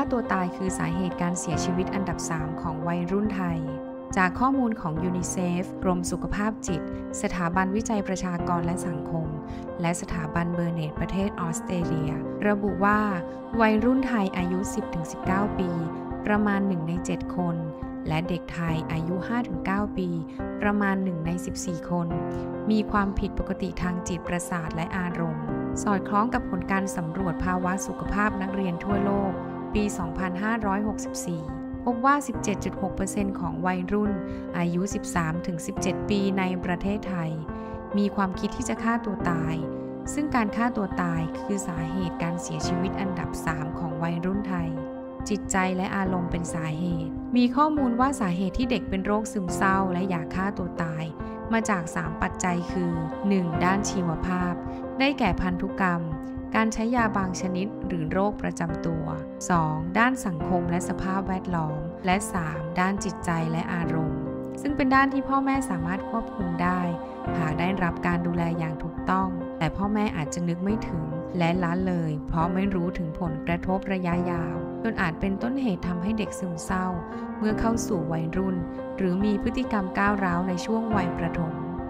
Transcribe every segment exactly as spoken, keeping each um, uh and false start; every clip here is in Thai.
ตัวตายคือสาเหตุการเสียชีวิตอันดับสามของวัยรุ่นไทยจากข้อมูลของยูนิเซฟกรมสุขภาพจิตสถาบันวิจัยประชากรและสังคมและสถาบันเบอร์เนตประเทศออสเตรเลียระบุว่าวัยรุ่นไทยอายุ สิบถึงสิบเก้า ปีประมาณหนึ่งในเจ็ดคนและเด็กไทยอายุ ห้าถึงเก้า ปีประมาณหนึ่งในสิบสี่คนมีความผิดปกติทางจิตประสาทและอารมณ์สอดคล้องกับผลการสำรวจภาวะสุขภาพนักเรียนทั่วโลกปี สองพันห้าร้อยหกสิบสี่ พบว่า สิบเจ็ดจุดหกเปอร์เซ็นต์ ของวัยรุ่นอายุ สิบสามถึงสิบเจ็ด ปีในประเทศไทยมีความคิดที่จะฆ่าตัวตายซึ่งการฆ่าตัวตายคือสาเหตุการเสียชีวิตอันดับสามของวัยรุ่นไทยจิตใจและอารมณ์เป็นสาเหตุมีข้อมูลว่าสาเหตุที่เด็กเป็นโรคซึมเศร้าและอยากฆ่าตัวตายมาจากสามปัจจัยคือ หนึ่ง ด้านชีวภาพได้แก่พันธุกรรมการใช้ยาบางชนิดหรือโรคประจำตัว สอง ด้านสังคมและสภาพแวดล้อมและ สาม ด้านจิตใจและอารมณ์ซึ่งเป็นด้านที่พ่อแม่สามารถควบคุมได้หากได้รับการดูแลอย่างถูกต้องแต่พ่อแม่อาจจะนึกไม่ถึงและละเลยเพราะไม่รู้ถึงผลกระทบระยะยาวจนอาจเป็นต้นเหตุทำให้เด็กซึมเศร้าเมื่อเข้าสู่วัยรุ่นหรือมีพฤติกรรมก้าวร้าวในช่วงวัยประถม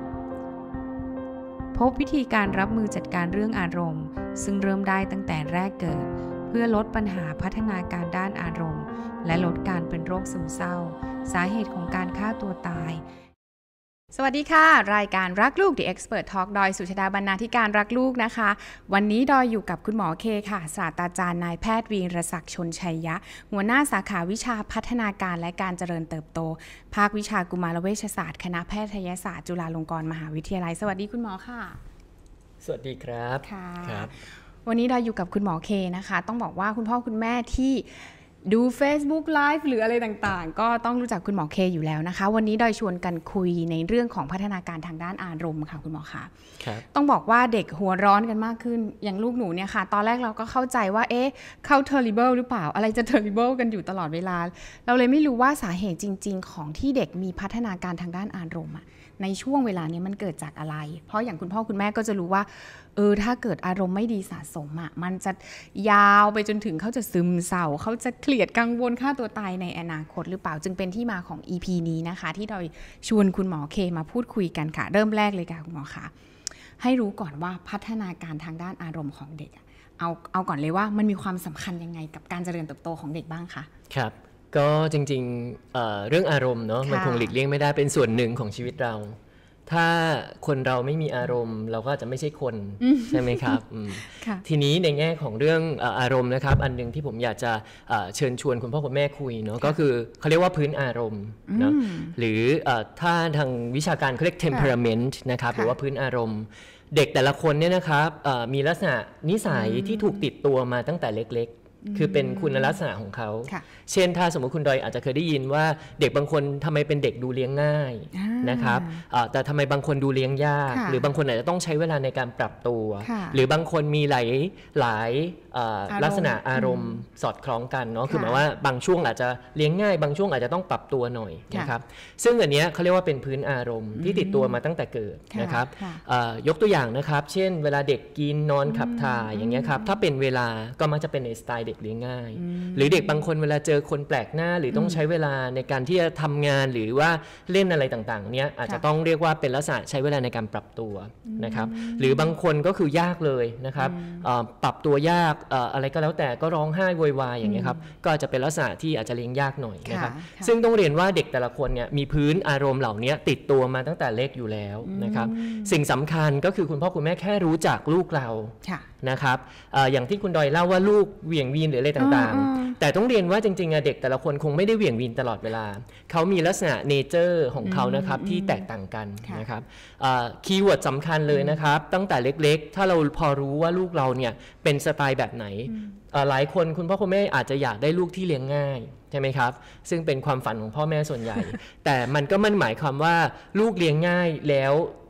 พบวิธีการรับมือจัดการเรื่องอารมณ์ซึ่งเริ่มได้ตั้งแต่แรกเกิดเพื่อลดปัญหาพัฒนาการด้านอารมณ์และลดการเป็นโรคซึมเศร้าสาเหตุของการฆ่าตัวตายสวัสดีค่ะรายการรักลูก The Expert Talk ดอยสุชาดาบรรณาธิการรักลูกนะคะวันนี้ดอยอยู่กับคุณหมอเคค่ะศาสตราจารย์นายแพทย์วีรศักดิ์ชนชัยยะหัวหน้าสาขาวิชาพัฒนาการและการเจริญเติบโตภาควิชากุมารเวชศาสตร์คณะแพทยศาสตร์จุฬาลงกรณ์มหาวิทยาลัยสวัสดีคุณหมอค่ะสวัสดีครับค่ะวันนี้ดอยอยู่กับคุณหมอเคนะคะต้องบอกว่าคุณพ่อคุณแม่ที่ดู Facebook Live หรืออะไรต่างๆก็ต้องรู้จักคุณหมอเคอยู่แล้วนะคะวันนี้ดอยชวนกันคุยในเรื่องของพัฒนาการทางด้านอารมณ์ค่ะคุณหมอคะต้องบอกว่าเด็กหัวร้อนกันมากขึ้นอย่างลูกหนูเนี่ยค่ะตอนแรกเราก็เข้าใจว่าเอ๊ะเข้า terrible หรือเปล่าอะไรจะ terrible กันอยู่ตลอดเวลาเราเลยไม่รู้ว่าสาเหตุจริงๆของที่เด็กมีพัฒนาการทางด้านอารมณ์ในช่วงเวลานี้มันเกิดจากอะไรเพราะอย่างคุณพ่อคุณแม่ก็จะรู้ว่าเออถ้าเกิดอารมณ์ไม่ดีสะสมอ่ะมันจะยาวไปจนถึงเขาจะซึมเศร้าเขาจะเครียดกังวลฆ่าตัวตายในอนาคตหรือเปล่าจึงเป็นที่มาของ อี พี นี้นะคะที่เราชวนคุณหมอเคมาพูดคุยกันค่ะเริ่มแรกเลยค่ะคุณหมอคะให้รู้ก่อนว่าพัฒนาการทางด้านอารมณ์ของเด็กเอาเอาก่อนเลยว่ามันมีความสำคัญยังไงกับการเจริญเติบโตของเด็กบ้างคะครับก็จริงๆ เอ่อ เรื่องอารมณ์เนาะมันคงหลีกเลี่ยงไม่ได้เป็นส่วนหนึ่งของชีวิตเราถ้าคนเราไม่มีอารมณ์เราก็จะไม่ใช่คนใช่ไหมครับทีนี้ในแง่ของเรื่องอารมณ์นะครับอันนึงที่ผมอยากจะเชิญชวนคุณพ่อคุณแม่คุยเนาะก็คือเขาเรียกว่าพื้นอารมณ์เนาะหรือถ้าทางวิชาการเขาเรียก temperament นะครับหรือว่าพื้นอารมณ์เด็กแต่ละคนเนี่ยนะครับมีลักษณะนิสัยที่ถูกติดตัวมาตั้งแต่เล็กๆคือเป็นคุณลักษณะของเขาเช่นถ้าสมมติคุณดอยอาจจะเคยได้ยินว่าเด็กบางคนทำไมเป็นเด็กดูเลี้ยงง่ายนะครับแต่ทำไมบางคนดูเลี้ยงยากหรือบางคนอาจจะต้องใช้เวลาในการปรับตัวหรือบางคนมีหลายหลายลักษณะอารมณ์สอดคล้องกันเนาะคือหมายว่าบางช่วงอาจจะเลี้ยงง่ายบางช่วงอาจจะต้องปรับตัวหน่อยนะครับซึ่งอันนี้เขาเรียกว่าเป็นพื้นอารมณ์ที่ติดตัวมาตั้งแต่เกิดนะครับยกตัวอย่างนะครับเช่นเวลาเด็กกินนอนขับถ่ายอย่างเงี้ยครับถ้าเป็นเวลาก็มักจะเป็นในสไตล์เด็กเลี้ยงง่ายหรือเด็กบางคนเวลาเจอคนแปลกหน้าหรือต้องใช้เวลาในการที่จะทำงานหรือว่าเล่นอะไรต่างๆเนี้ยอาจจะต้องเรียกว่าเป็นลักษณะใช้เวลาในการปรับตัวนะครับหรือบางคนก็คือยากเลยนะครับปรับตัวยากอะไรก็แล้วแต่ก็ร้องไห้โวยวายอย่างเงี้ยครับก็อาจจะเป็นลักษณะที่อาจจะเลี้ยงยากหน่อยนะครับซึ่งต้องเรียนว่าเด็กแต่ละคนเนี่ยมีพื้นอารมณ์เหล่านี้ติดตัวมาตั้งแต่เล็กอยู่แล้วนะครับสิ่งสำคัญก็คือคุณพ่อคุณแม่แค่รู้จักลูกเรานะครับอย่างที่คุณดอยเล่าว่าลูกเหวี่ยงวีนหรืออะไรต่างๆแต่ต้องเรียนว่าจริงๆเด็กแต่ละคนคงไม่ได้เหวี่ยงวีนตลอดเวลาเขามีลักษณะเนเจอร์ของเขานะครับที่แตกต่างกันนะครับคีย์เวิร์ดสำคัญเลยนะครับตั้งแต่เล็กๆถ้าเราพอรู้ว่าลูกเราเนี่ยเป็นสไตล์แบบไหนหลายคนคุณพ่อคุณแม่อาจจะอยากได้ลูกที่เลี้ยงง่ายใช่ไหมครับซึ่งเป็นความฝันของพ่อแม่ส่วนใหญ่ แต่มันก็ไม่หมายความว่าลูกเลี้ยงง่ายแล้ว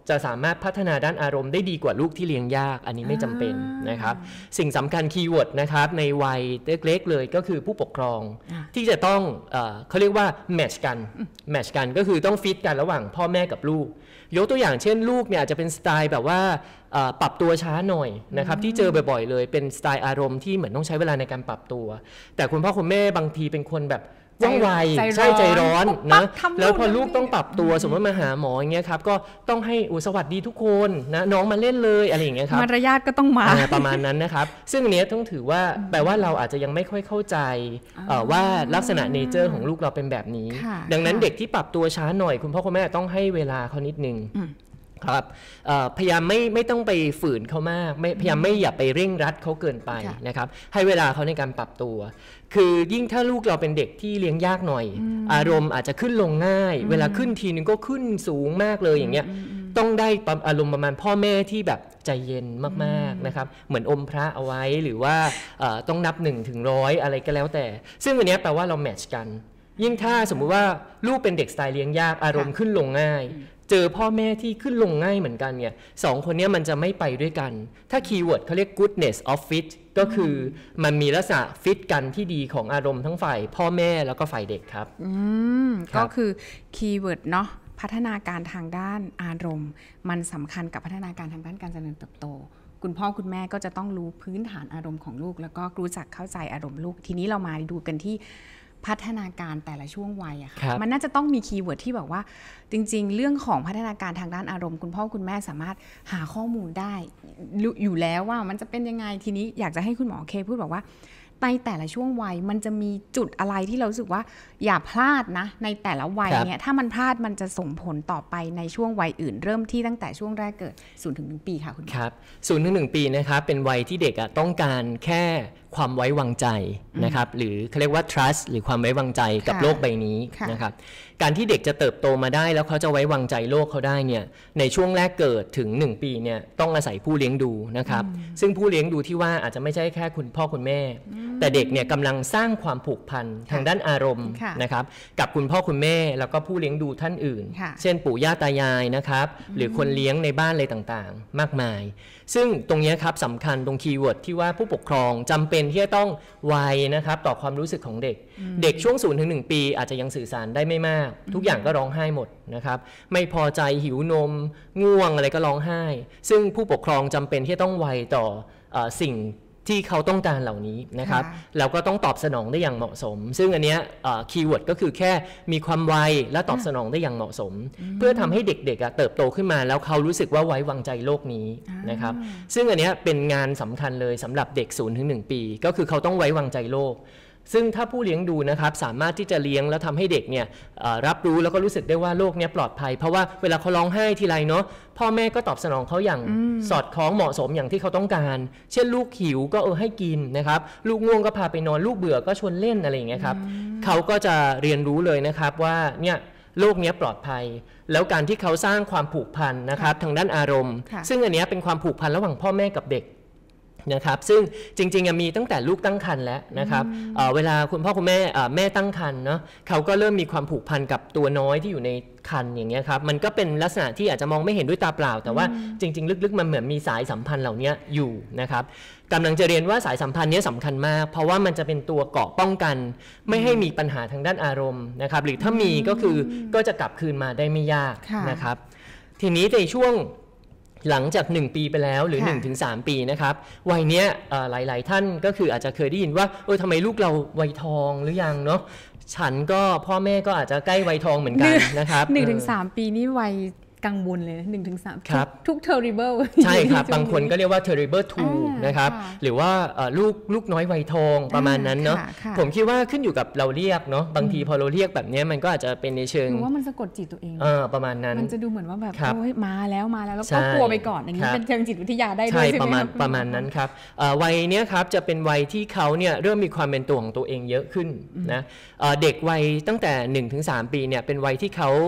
จะสามารถพัฒนาด้านอารมณ์ได้ดีกว่าลูกที่เลี้ยงยากอันนี้ไม่จำเป็นนะครับสิ่งสำคัญคีย์เวิร์ดนะครับในวัยเล็กๆเลยก็คือผู้ปกครองที่จะต้องเอ่อเขาเรียกว่าแมทช์กันแมทช์กันก็คือต้องฟิตกันระหว่างพ่อแม่กับลูกยกตัวอย่างเช่นลูกเนี่ยอาจจะเป็นสไตล์แบบว่าปรับตัวช้าหน่อยนะครับที่เจอบ่อยๆเลยเป็นสไตล์อารมณ์ที่เหมือนต้องใช้เวลาในการปรับตัวแต่คุณพ่อคุณแม่บางทีเป็นคนแบบว่องไวใช่ใจร้อนนะแล้วพอลูกต้องปรับตัวสมมติมาหาหมออย่างเงี้ยครับก็ต้องให้อุสวัสดีทุกคนนะน้องมาเล่นเลยอะไรอย่างเงี้ยครับมารยาทก็ต้องมาประมาณนั้นนะครับซึ่งอันนี้ต้องถือว่าแปลว่าเราอาจจะยังไม่ค่อยเข้าใจว่าลักษณะเนเจอร์ของลูกเราเป็นแบบนี้ดังนั้นเด็กที่ปรับตัวช้าหน่อยคุณพ่อคุณแม่ต้องให้เวลาเขานิดนึงครับพยายามไม่ไม่ต้องไปฝืนเขามากไม่พยายามไม่อย่าไปเร่งรัดเขาเกินไปนะครับให้เวลาเขาในการปรับตัวคือยิ่งถ้าลูกเราเป็นเด็กที่เลี้ยงยากหน่อยอารมณ์อาจจะขึ้นลงง่ายเวลาขึ้นทีนึงก็ขึ้นสูงมากเลยอย่างเงี้ยต้องได้อารมณ์ประมาณพ่อแม่ที่แบบใจเย็นมากๆนะครับเหมือนอมพระเอาไว้หรือว่าต้องนับหนึ่งถึงร้อยอะไรก็แล้วแต่ซึ่งอันนี้แปลว่าเราแมทช์กันยิ่งถ้าสมมุติว่าลูกเป็นเด็กสไตล์เลี้ยงยากอารมณ์ขึ้นลงง่ายเจอพ่อแม่ที่ขึ้นลงง่ายเหมือนกันเนี่ยสองคนนี้มันจะไม่ไปด้วยกันถ้าคีย์เวิร์ดเขาเรียก goodness of fit ก็คือมันมีลักษณะฟิตกันที่ดีของอารมณ์ทั้งฝ่ายพ่อแม่แล้วก็ฝ่ายเด็กครับอืมก็คือคีย์เวิร์ดเนาะพัฒนาการทางด้านอารมณ์มันสำคัญกับพัฒนาการทางด้านการเจริญเติบโตคุณพ่อคุณแม่ก็จะต้องรู้พื้นฐานอารมณ์ของลูกแล้วก็รู้จักเข้าใจอารมณ์ลูกทีนี้เรามาดูกันที่พัฒนาการแต่ละช่วงวัยอะค่ะมันน่าจะต้องมีคีย์เวิร์ดที่บอกว่าจริงๆเรื่องของพัฒนาการทางด้านอารมณ์คุณพ่อคุณแม่สามารถหาข้อมูลได้อยู่แล้วว่ามันจะเป็นยังไงทีนี้อยากจะให้คุณหมอเคพูดบอกว่าในแต่ละช่วงวัยมันจะมีจุดอะไรที่เรารู้สึกว่าอย่าพลาดนะในแต่ละวัยเนี่ยถ้ามันพลาดมันจะส่งผลต่อไปในช่วงวัยอื่นเริ่มที่ตั้งแต่ช่วงแรกเกิดศูนย์ถึงหนึ่งปีค่ะคุณครับศูนย์ถึงหนึ่งปีนะครับเป็นวัยที่เด็กอะต้องการแค่ความไว้วางใจนะครับหรือเขาเรียกว่า trust หรือความไว้วางใจกับโลกใบนี้นะครับการที่เด็กจะเติบโตมาได้แล้วเขาจะไว้วางใจโลกเขาได้เนี่ยในช่วงแรกเกิดถึงหนึ่งปีเนี่ยต้องอาศัยผู้เลี้ยงดูนะครับซึ่งผู้เลี้ยงดูที่ว่าอาจจะไม่ใช่แค่คุณพ่อคุณแม่แต่เด็กเนี่ยกำลังสร้างความผูกพันทางด้านอารมณ์นะครับกับคุณพ่อคุณแม่แล้วก็ผู้เลี้ยงดูท่านอื่นเช่นปู่ย่าตายายนะครับหรือคนเลี้ยงในบ้านอะไรต่างๆมากมายซึ่งตรงนี้ครับสำคัญตรงคีย์เวิร์ดที่ว่าผู้ปกครองจำเป็นที่จะต้องไวนะครับต่อความรู้สึกของเด็กเด็กช่วงศูนย์ถึงหนึ่งปีอาจจะยังสื่อสารได้ไม่มากทุกอย่างก็ร้องไห้หมดนะครับไม่พอใจหิวนมง่วงอะไรก็ร้องไห้ซึ่งผู้ปกครองจำเป็นที่จะต้องไวต่อเอ่อสิ่งที่เขาต้องการเหล่านี้นะครับแล้วก็ต้องตอบสนองได้อย่างเหมาะสมซึ่งอันเนี้ยคีย์เวิร์ดก็คือแค่มีความไวและตอบสนองได้อย่างเหมาะสมเพื่อทำให้เด็กๆเติบโตขึ้นมาแล้วเขารู้สึกว่าไว้วางใจโลกนี้นะครับซึ่งอันเนี้ยเป็นงานสำคัญเลยสำหรับเด็กศูนย์ถึงหนึ่งปีก็คือเขาต้องไว้วางใจโลกซึ่งถ้าผู้เลี้ยงดูนะครับสามารถที่จะเลี้ยงแล้วทำให้เด็กเนี่ยรับรู้แล้วก็รู้สึกได้ว่าโลกนี้ปลอดภัยเพราะว่าเวลาเขาร้องไห้ทีไรเนาะพ่อแม่ก็ตอบสนองเขาอย่างสอดคล้องเหมาะสมอย่างที่เขาต้องการเช่นลูกหิวก็เออให้กินนะครับลูกง่วงก็พาไปนอนลูกเบื่อก็ชวนเล่นอะไรอย่างเงี้ยครับเขาก็จะเรียนรู้เลยนะครับว่าเนี่ยโลกนี้ปลอดภัยแล้วการที่เขาสร้างความผูกพันนะครับทางด้านอารมณ์ซึ่งอันนี้เป็นความผูกพันระหว่างพ่อแม่กับเด็กนะครับซึ่งจริงๆมีตั้งแต่ลูกตั้งครรภ์แล้วนะครับ เ, เวลาคุณพ่อคุณแม่แม่ตั้งครรภ์เนาะเขาก็เริ่มมีความผูกพันกับตัวน้อยที่อยู่ในครรภ์อย่างเงี้ยครับมันก็เป็นลักษณะที่อาจจะมองไม่เห็นด้วยตาเปล่าแต่ว่าจริงๆลึกๆมันเหมือนมีสายสัมพันธ์เหล่านี้อยู่นะครับกำลังจะเรียนว่าสายสัมพันธ์นี้สำคัญมากเพราะว่ามันจะเป็นตัวเกราะป้องกันไม่ให้มีปัญหาทางด้านอารมณ์นะครับหรือถ้ามีก็คือก็จะกลับคืนมาได้ไม่ยากนะครับทีนี้ในช่วงหลังจากหนึ่งปีไปแล้วหรือ หนึ่งถึงสาม ปีนะครับวัยเนี้ยหลายๆท่านก็คืออาจจะเคยได้ยินว่าเออทำไมลูกเราวัยทองหรือยังเนาะฉันก็พ่อแม่ก็อาจจะใกล้วัยทองเหมือนกันนะครับหนึ่งถึงสาม ปีนี่วัยกังวลเลยหนึ่งถึงสามครับทุก terrible ใช่ครับบางคนก็เรียกว่า terrible two นะครับหรือว่าลูกลูกน้อยวัยทองประมาณนั้นเนาะผมคิดว่าขึ้นอยู่กับเราเรียกเนาะบางทีพอเราเรียกแบบนี้มันก็อาจจะเป็นในเชิงหรือว่ามันสะกดจิตตัวเองเออประมาณนั้นมันจะดูเหมือนว่าแบบโอ้ยมาแล้วมาแล้วแล้วก็กลัวไปก่อนอย่างนี้เป็นเชิงจิตวิทยาได้ด้วยใช่ไหมประมาณประมาณนั้นครับวัยนี้ครับจะเป็นวัยที่เขาเนี่ยเริ่มมีความเป็นตัวของตัวเองเยอะขึ้นนะเด็กวัยตั้งแต่ หนึ่งถึงสาม ปีเนี่ยเป็นวัยที่เขา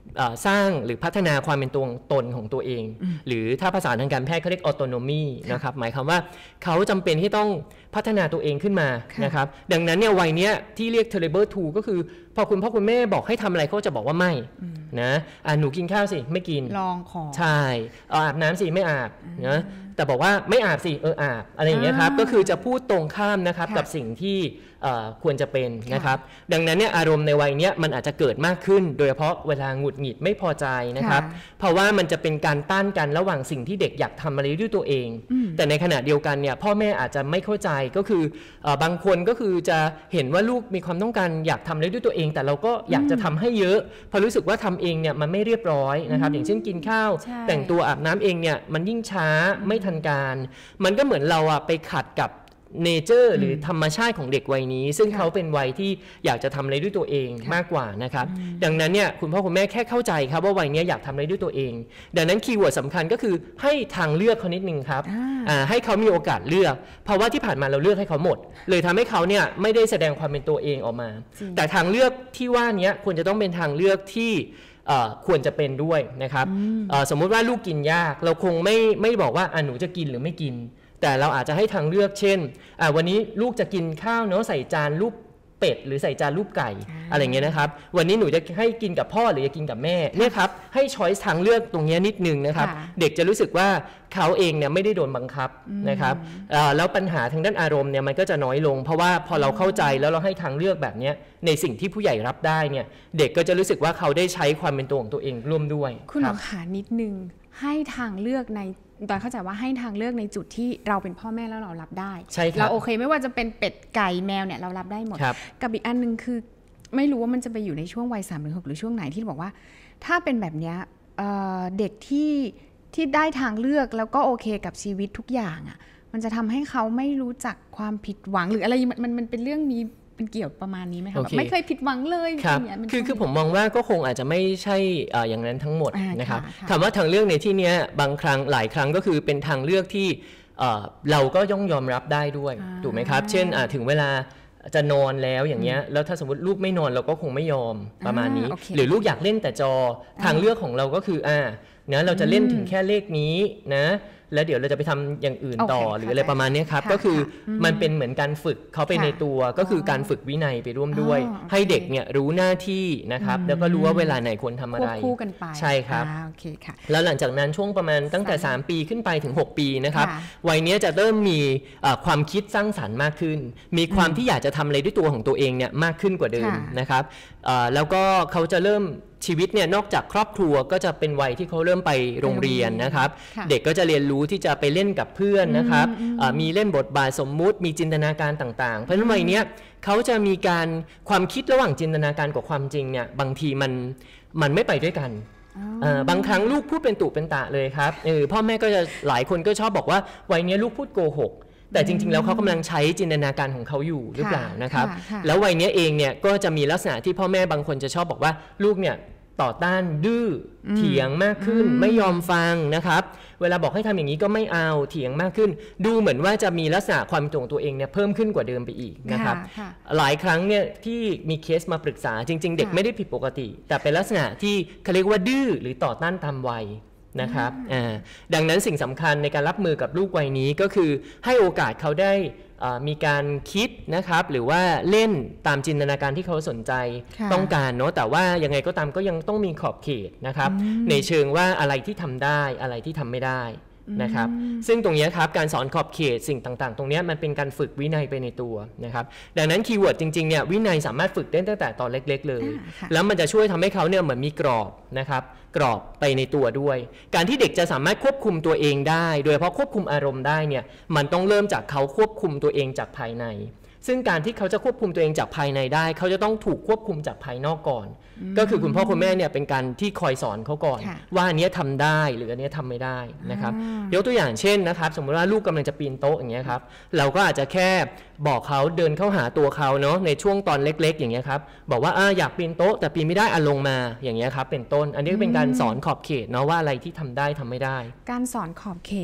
สร้างหรือพัฒนาความเป็นตัวตนของตัวเองหรือถ้าภาษาทางการแพทย์เขาเรียก autonomy นะครับหมายความว่าเขาจำเป็นที่ต้องพัฒนาตัวเองขึ้นมานะครับดังนั้นเนี่ยวัยเนี้ยที่เรียก terrible two ก็คือพอคุณพ่อคุณแม่บอกให้ทำอะไรเขาจะบอกว่าไม่นะอ่ะหนูกินข้าวสิไม่กินลองของใช่อาบน้ำสิไม่อาบนะแต่บอกว่าไม่อาบสิเอออาบอะไรอย่างเงี้ยครับก็คือจะพูดตรงข้ามนะครับกับสิ่งที่ควรจะเป็นนะครับดังนั้นเนี่ยอารมณ์ในวัยนี้มันอาจจะเกิดมากขึ้นโดยเฉพาะเวลาหงุดหงิดไม่พอใจนะครับเพราะว่ามันจะเป็นการต้านกันระหว่างสิ่งที่เด็กอยากทำอะไรด้วยตัวเองแต่ในขณะเดียวกันเนี่ยพ่อแม่อาจจะไม่เข้าใจก็คือบางคนก็คือจะเห็นว่าลูกมีความต้องการอยากทำอะไรด้วยตัวเองแต่เราก็อยากจะทำให้เยอะเพราะรู้สึกว่าทำเองเนี่ยมันไม่เรียบร้อยนะครับอย่างเช่นกินข้าวแต่งตัวอาบน้ำเองเนี่ยมันยิ่งช้าไม่ทันการมันก็เหมือนเราอะไปขัดกับเนเจอร์หรือธรรมชาติของเด็กวัยนี้ซึ่งเขาเป็นวัยที่อยากจะทำอะไรด้วยตัวเองมากกว่านะครับดังนั้นเนี่ยคุณพ่อคุณแม่แค่เข้าใจครับว่าวัยนี้อยากทำอะไรด้วยตัวเองดังนั้นคีย์เวิร์ดสำคัญก็คือให้ทางเลือกเขานิดนึงครับให้เขามีโอกาสเลือกเพราะว่าที่ผ่านมาเราเลือกให้เขาหมดเลยทำให้เขาเนี่ยไม่ได้แสดงความเป็นตัวเองออกมาแต่ทางเลือกที่ว่านี้ควรจะต้องเป็นทางเลือกที่ควรจะเป็นด้วยนะครับสมมุติว่าลูกกินยากเราคงไม่ไม่บอกว่าหนูจะกินหรือไม่กินแต่เราอาจจะให้ทางเลือกเช่นวันนี้ลูกจะกินข้าวเนาะใส่จานรูปเป็ดหรือใส่จานรูปไก่ อ, อะไรเงี้ยนะครับวันนี้หนูจะให้กินกับพ่อหรือจะกินกับแม่เนี่ยครับให้ช้อยส์ทางเลือกตรงนี้นิดนึงนะครับเด็กจะรู้สึกว่าเขาเองเนี่ยไม่ได้โดนบังคับนะครับแล้วปัญหาทางด้านอารมณ์เนี่ยมันก็จะน้อยลงเพราะว่าพอเราเข้าใจแล้วเราให้ทางเลือกแบบนี้ในสิ่งที่ผู้ใหญ่รับได้เนี่ยเด็กก็จะรู้สึกว่าเขาได้ใช้ความเป็นตัวของตัวเองร่วมด้วยคุณหมอขานิดนึงให้ทางเลือกในตอนเข้าใจว่าให้ทางเลือกในจุดที่เราเป็นพ่อแม่แล้วเรารับได้เราโอเคไม่ว่าจะเป็นเป็ดไก่แมวเนี่ยเรารับได้หมดกับอีกอันนึงคือไม่รู้ว่ามันจะไปอยู่ในช่วงวัยสามถึงหกหรือช่วงไหนที่บอกว่าถ้าเป็นแบบนี้เด็กที่ที่ได้ทางเลือกแล้วก็โอเคกับชีวิตทุกอย่างอ่ะมันจะทำให้เขาไม่รู้จักความผิดหวังหรืออะไรมันมันเป็นเรื่องมีเป็นเกี่ยวประมาณนี้ไหมคะ okay. ไม่เคยผิดหวังเลยครับคือคือผมมองว่าก็คงอาจจะไม่ใช่อย่างนั้นทั้งหมดนะครับถามว่าทางเลือกในที่นี้บางครั้งหลายครั้งก็คือเป็นทางเลือกที่เราก็ย่อมยอมรับได้ด้วยถูกไหมครับเช่นถึงเวลาจะนอนแล้วอย่างเงี้ยแล้วถ้าสมมติลูกไม่นอนเราก็คงไม่ยอมประมาณนี้หรือลูกอยากเล่นแต่จอทางเลือกของเราก็คืออ่านะเราจะเล่นถึงแค่เลขนี้นะแล้วเดี๋ยวเราจะไปทำอย่างอื่นต่อ okay, หรืออะไรประมาณนี้ครับก็คือมันเป็นเหมือนการฝึกเขาไปในตัวก็คือการฝึกวินัยไปร่วมด้วยให้เด็กเนี่ยรู้หน้าที่นะครับแล้วก็รู้ว่าเวลาไหนควรทำอะไรคู่กันไปใช่ครับโอเคค่ะแล้วหลังจากนั้นช่วงประมาณตั้งแต่สามปีขึ้นไปถึงหกปีนะครับวัยนี้จะเริ่มมีความคิดสร้างสรรค์มากขึ้นมีความที่อยากจะทำอะไรด้วยตัวของตัวเองเนี่ยมากขึ้นกว่าเดิมนะครับแล้วก็เขาจะเริ่มชีวิตเนี่ยนอกจากครอบครัวก็จะเป็นวัยที่เขาเริ่มไปโรงเรียนนะครับเด็กก็จะเรียนรู้ที่จะไปเล่นกับเพื่อนนะครับมีเล่นบทบาทสมมุติมีจินตนาการต่างๆเพราะฉะนั้นวัยนี้เขาจะมีการความคิดระหว่างจินตนาการกับความจริงเนี่ยบางทีมันมันไม่ไปด้วยกันบางครั้งลูกพูดเป็นตุเป็นตะเลยครับพ่อแม่ก็จะหลายคนก็ชอบบอกว่าวัยนี้ลูกพูดโกหกแต่จริงๆแล้วเขากำลังใช้จินตนาการของเขาอยู่หรือเปล่านะครับแล้ววัยนี้เองเนี่ยก็จะมีลักษณะที่พ่อแม่บางคนจะชอบบอกว่าลูกเนี่ยต่อต้านดื้อเถียงมากขึ้นไม่ยอมฟังนะครับเวลาบอกให้ทำอย่างนี้ก็ไม่เอาเถียงมากขึ้นดูเหมือนว่าจะมีลักษณะความเป็นตัวของตัวเองเนี่ยเพิ่มขึ้นกว่าเดิมไปอีกนะครับหลายครั้งเนี่ยที่มีเคสมาปรึกษาจริงๆเด็กไม่ได้ผิดปกติแต่เป็นลักษณะที่เขาเรียกว่าดื้อหรือต่อต้านตามวัยนะครับดังนั้นสิ่งสำคัญในการรับมือกับลูกวัยนี้ก็คือให้โอกาสเขาได้มีการคิดนะครับหรือว่าเล่นตามจินตนาการที่เขาสนใจต้องการเนาะแต่ว่ายังไงก็ตามก็ยังต้องมีขอบเขตนะครับในเชิงว่าอะไรที่ทำได้อะไรที่ทำไม่ได้นะครับซึ่งตรงนี้ครับการสอนขอบเขตสิ่งต่างๆตรงนี้มันเป็นการฝึกวินัยไปในตัวนะครับดังนั้นคีย์เวิร์ดจริงๆเนี่ยวินัยสามารถฝึกได้ตั้งแต่ตอนเล็กๆเลยแล้วมันจะช่วยทำให้เขาเนี่ยเหมือนมีกรอบนะครับกรอบไปในตัวด้วยการที่เด็กจะสามารถควบคุมตัวเองได้โดยเฉพาะควบคุมอารมณ์ได้เนี่ยมันต้องเริ่มจากเขาควบคุมตัวเองจากภายในซึ่งการที่เขาจะควบคุมตัวเองจากภายในได้เขาจะต้องถูกควบคุมจากภายนอกก่อนก็คือคุณพ่อคุณแม่เนี่ยเป็นการที่คอยสอนเขาก่อนว่าอันนี้ทำได้หรืออันนี้ทำไม่ได้นะครับยกตัวอย่างเช่นนะครับสมมติว่าลูกกำลังจะปีนโต๊ะอย่างเงี้ยครับเราก็อาจจะแค่บอกเขาเดินเข้าหาตัวเขาเนาะในช่วงตอนเล็กๆอย่างเงี้ยครับบอกว่า อ, อยากปีนโต๊ะแต่ปีนไม่ได้อ่ะลงมาอย่างเงี้ยครับเป็นต้นอันนี้เป็นการสอนขอบเขตเนาะว่าอะไรที่ทำได้ทำไม่ได้การสอนขอบเขตคุณ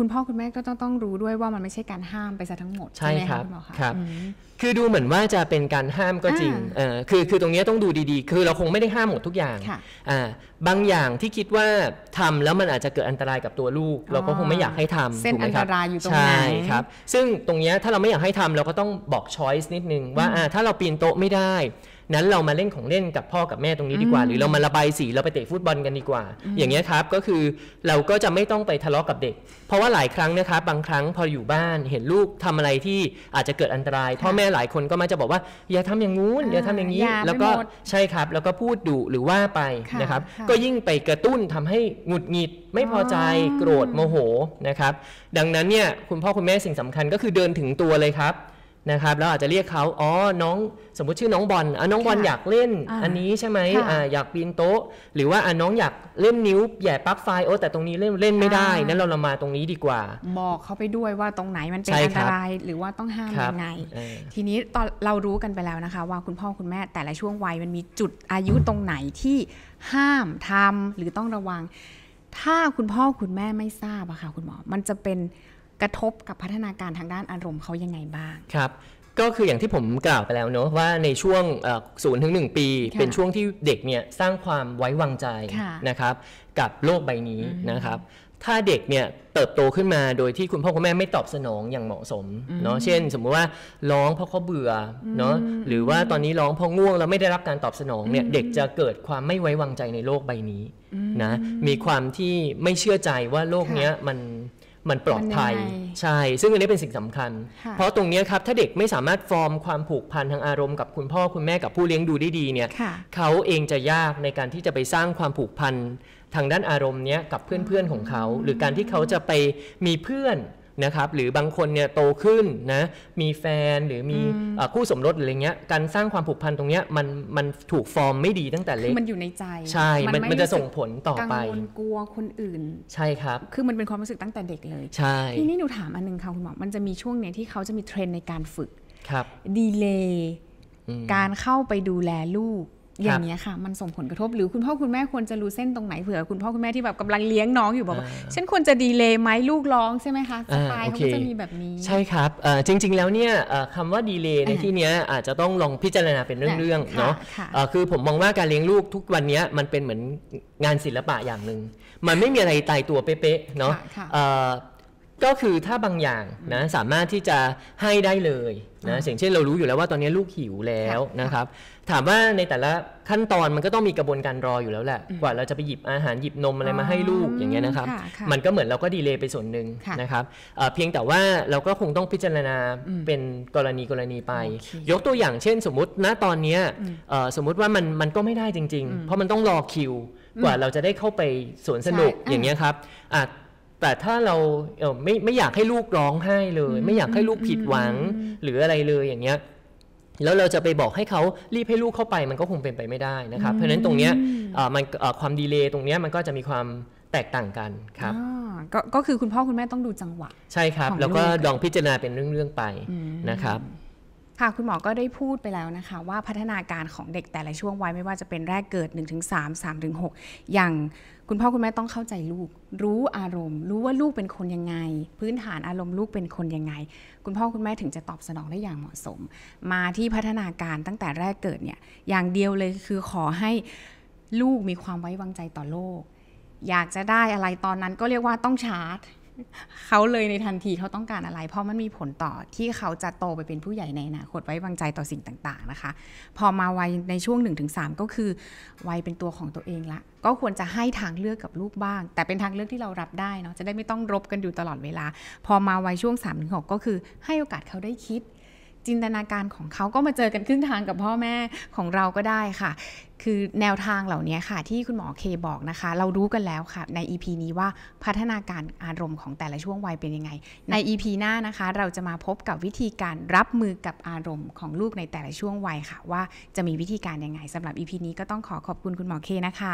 คุณพ่อคุณแม่ก็ต้องต้องรู้ด้วยว่ามันไม่ใช่การห้ามไปซะทั้งหมดใช่ไหมครับครับคือดูเหมือนว่าจะเป็นการห้ามก็จริงเออคือคือตรงนี้ต้องดูดีๆคือเราคงไม่ได้ห้ามหมดทุกอย่างอ่าบางอย่างที่คิดว่าทำแล้วมันอาจจะเกิดอันตรายกับตัวลูกเราก็คงไม่อยากให้ทำเส้นอันตรายอยู่ตรงไหนใช่ครับซึ่งตรงนี้ถ้าเราไม่อยากให้ทำเราก็ต้องบอกช้อยส์นิดนึงว่าถ้าเราปีนโต๊ะไม่ได้นั้นเรามาเล่นของเล่นกับพ่อกับแม่ตรงนี้ดีกว่าหรือเรามาระบายสีเราไปเตะฟุตบอลกันดีกว่าอย่างเงี้ยครับก็คือเราก็จะไม่ต้องไปทะเลาะกับเด็กเพราะว่าหลายครั้งนะครับบางครั้งพออยู่บ้านเห็นลูกทำอะไรที่อาจจะเกิดอันตรายพ่อแม่หลายคนก็มักจะบอกว่าอย่าทำอย่างงู้นอย่าทำอย่างนี้แล้วก็ใช่ครับแล้วก็พูดดุหรือว่าไปนะครับก็ยิ่งไปกระตุ้นทำให้หงุดหงิดไม่พอใจโกรธโมโหนะครับดังนั้นเนี่ยคุณพ่อคุณแม่สิ่งสำคัญก็คือเดินถึงตัวเลยครับนะครับแล้วอาจจะเรียกเขาอ๋อน้องสมมติชื่อน้องบอลอ่ะน้องบอลอยากเล่นอันนี้ใช่ไหมอ่าอยากปีนโต๊ะหรือว่าอ่ะน้องอยากเล่นนิ้วแย่ปลั๊กไฟโอ้แต่ตรงนี้เล่นเล่นไม่ได้นั้นเราเรามาตรงนี้ดีกว่าบอกเขาไปด้วยว่าตรงไหนมันเป็นอันตรายหรือว่าต้องห้ามยังไงทีนี้ตอนเรารู้กันไปแล้วนะคะว่าคุณพ่อคุณแม่แต่ละช่วงวัยมันมีจุดอายุตรงไหนที่ห้ามทำหรือต้องระวังถ้าคุณพ่อคุณแม่ไม่ทราบอะค่ะคุณหมอมันจะเป็นกระทบกับพัฒนาการทางด้านอารมณ์เขายังไงบ้างครับก็คืออย่างที่ผมกล่าวไปแล้วเนอะว่าในช่วงศูนย์ถึงหนึ่งปีเป็นช่วงที่เด็กเนี่ยสร้างความไว้วางใจนะครับกับโลกใบนี้นะครับถ้าเด็กเนี่ยเติบโตขึ้นมาโดยที่คุณพ่อคุณแม่ไม่ตอบสนองอย่างเหมาะสมเนาะเช่นสมมุติว่าร้องเพราะเขาเบื่อเนาะหรือว่าตอนนี้ร้องเพราะง่วงแล้วไม่ได้รับการตอบสนองเนี่ยเด็กจะเกิดความไม่ไว้วางใจในโลกใบนี้นะมีความที่ไม่เชื่อใจว่าโลกเนี้ยมันมันปลอดภัยใช่ซึ่งอันนี้เป็นสิ่งสำคัญเพราะตรงนี้ครับถ้าเด็กไม่สามารถฟอร์มความผูกพันทางอารมณ์กับคุณพ่อคุณแม่กับผู้เลี้ยงดูได้ดีเนี่ยเขาเองจะยากในการที่จะไปสร้างความผูกพันทางด้านอารมณ์เนี้ยกับเพื่อนๆของเขาหรือการที่เขาจะไปมีเพื่อนนะครับหรือบางคนเนี่ยโตขึ้นนะมีแฟนหรือมีคู่สมรสหรืออะไรเงี้ยการสร้างความผูกพันตรงเนี้ยมันมันถูกฟอร์มไม่ดีตั้งแต่เล็กมันอยู่ในใจใช่มันมันจะส่งผลต่อไปกังวลกลัวคนอื่นใช่ครับคือมันเป็นความรู้สึกตั้งแต่เด็กเลยใช่ทีนี้หนูถามอันนึงค่ะคุณหมอมันจะมีช่วงเนี้ยที่เขาจะมีเทรนด์ในการฝึกครับดีเลย์การเข้าไปดูแลลูกอย่างนี้ค่ะมันส่งผลกระทบหรือคุณพ่อคุณแม่ควรจะรู้เส้นตรงไหนเผื่อคุณพ่อคุณแม่ที่แบบกำลังเลี้ยงน้องอยู่บอกว่าฉันควรจะดีเลย์ไหมลูกร้องใช่ไหมคะสไตล์เขาก็จะมีแบบนี้ใช่ครับจริงๆแล้วเนี่ยคำว่าดีเลย์ในที่นี้อาจจะต้องลองพิจารณาเป็นเรื่องๆเนาะคือผมมองว่าการเลี้ยงลูกทุกวันนี้มันเป็นเหมือนงานศิลปะอย่างหนึ่งมันไม่มีอะไรตายตัวเป๊ะๆเนาะก็คือถ้าบางอย่างนะสามารถที่จะให้ได้เลยนะอย่างเช่นเรารู้อยู่แล้วว่าตอนนี้ลูกหิวแล้วนะครับถามว่าในแต่ละขั้นตอนมันก็ต้องมีกระบวนการรออยู่แล้วแหละกว่าเราจะไปหยิบอาหารหยิบนมอะไรมาให้ลูกอย่างเงี้ยนะครับมันก็เหมือนเราก็ดีเลย์ไปส่วนหนึ่งนะครับเพียงแต่ว่าเราก็คงต้องพิจารณาเป็นกรณีกรณีไปยกตัวอย่างเช่นสมมุติณตอนนี้สมมุติว่ามันมันก็ไม่ได้จริงๆเพราะมันต้องรอคิวกว่าเราจะได้เข้าไปสวนสนุกอย่างเงี้ยครับแต่ถ้าเราเออไม่ไม่อยากให้ลูกร้องไห้เลยไม่อยากให้ลูกผิดหวังหรืออะไรเลยอย่างเงี้ยแล้วเราจะไปบอกให้เขารีบให้ลูกเข้าไปมันก็คงเป็นไปไม่ได้นะครับเพราะฉะนั้นตรงเนี้ยมันความดีเลย์ตรงเนี้ยมันก็จะมีความแตกต่างกันครับก็ก็คือคุณพ่อคุณแม่ต้องดูจังหวะใช่ครับแล้วก็ลองพิจารณาเป็นเรื่องๆไปนะครับค่ะคุณหมอก็ได้พูดไปแล้วนะคะว่าพัฒนาการของเด็กแต่ละช่วงวัยไม่ว่าจะเป็นแรกเกิด หนึ่งถึงสาม สามถึงหก อย่างคุณพ่อคุณแม่ต้องเข้าใจลูกรู้อารมณ์รู้ว่าลูกเป็นคนยังไงพื้นฐานอารมณ์ลูกเป็นคนยังไงคุณพ่อคุณแม่ถึงจะตอบสนองได้อย่างเหมาะสมมาที่พัฒนาการตั้งแต่แรกเกิดเนี่ยอย่างเดียวเลยคือขอให้ลูกมีความไว้วางใจต่อโลกอยากจะได้อะไรตอนนั้นก็เรียกว่าต้องชาร์จเขาเลยในทันทีเขาต้องการอะไรเพราะมันมีผลต่อที่เขาจะโตไปเป็นผู้ใหญ่ในอนาคตไว้วางใจต่อสิ่งต่างๆนะคะพอมาวัยในช่วง หนึ่งถึงสาม ก็คือวัยเป็นตัวของตัวเองละก็ควรจะให้ทางเลือกกับลูกบ้างแต่เป็นทางเลือกที่เรารับได้เนาะจะได้ไม่ต้องรบกันอยู่ตลอดเวลาพอมาวัยช่วง สามถึงหก ก็คือให้โอกาสเขาได้คิดจินตนาการของเขาก็มาเจอกันครึ่งทางกับพ่อแม่ของเราก็ได้ค่ะคือแนวทางเหล่านี้ค่ะที่คุณหมอเคบอกนะคะเรารู้กันแล้วค่ะใน อี พี นี้ว่าพัฒนาการอารมณ์ของแต่ละช่วงวัยเป็นยังไงใน อี พี หน้านะคะเราจะมาพบกับวิธีการรับมือกับอารมณ์ของลูกในแต่ละช่วงวัยค่ะว่าจะมีวิธีการยังไงสำหรับ อี พี นี้ก็ต้องขอขอบคุณคุณหมอเคนะคะ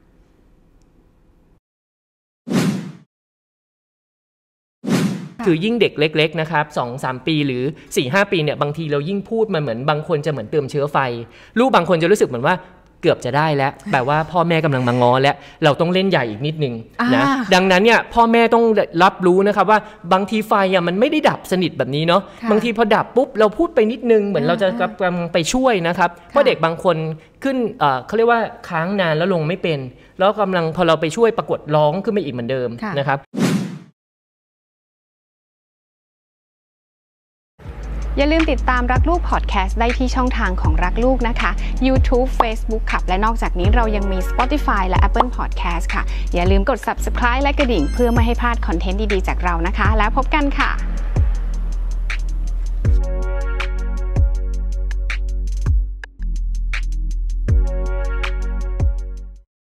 คือยิ่งเด็กเล็กๆนะครับ สองถึงสาม ปีหรือ สี่ถึงห้า ปีเนี่ยบางทีเรายิ่งพูดมันเหมือนบางคนจะเหมือนเติมเชื้อไฟลูกบางคนจะรู้สึกเหมือนว่าเกือบจะได้แล้วแปลว่าพ่อแม่กำลังมาง้อแล้วเราต้องเล่นใหญ่อีกนิดนึงนะดังนั้นเนี่ยพ่อแม่ต้องรับรู้นะครับว่าบางทีไฟอ่ะมันไม่ได้ดับสนิทแบบนี้เนาะบางทีพอดับปุ๊บเราพูดไปนิดนึงเหมือนเราจะกำลังไปช่วยนะครับเพราะเด็กบางคนขึ้นเขาเรียกว่าค้างนานแล้วลงไม่เป็นแล้วกำลังพอเราไปช่วยปรากฏร้องขึ้นมาอีกเหมือนเดิมนะครับอย่าลืมติดตามรักลูกพอดแคสต์ได้ที่ช่องทางของรักลูกนะคะ YouTube Facebook ค่ะและนอกจากนี้เรายังมี Spotify และ Apple Podcast ค่ะอย่าลืมกด Subscribe และกระดิ่งเพื่อไม่ให้พลาดคอนเทนต์ดีๆจากเรานะคะแล้วพบกันค่ะ